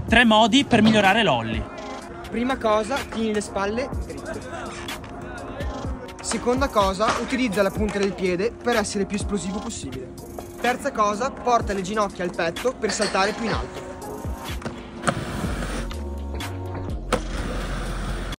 3 modi per migliorare l'ollie. Prima cosa, tieni le spalle dritte. Seconda cosa, utilizza la punta del piede per essere più esplosivo possibile. Terza cosa, porta le ginocchia al petto per saltare più in alto.